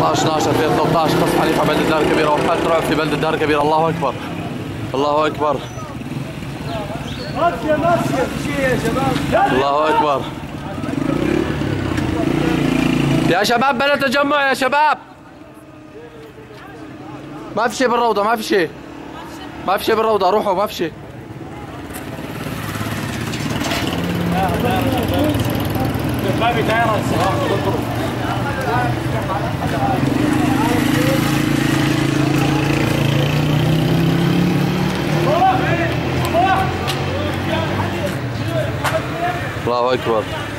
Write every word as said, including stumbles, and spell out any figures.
سبعطعش اثنعش ألفين وثلاثطعش قصف حليفة بلدة دار كبيرة وحالة رعب في بلدة دار كبيرة. الله أكبر الله أكبر ماشية ماشية في شيء يا شباب. الله أكبر يا شباب بلا تجمع يا شباب. ما في شيء بالروضة ما في شيء ما في شيء بالروضة روحوا ما في شيء. بابي دايرة الله أكبر.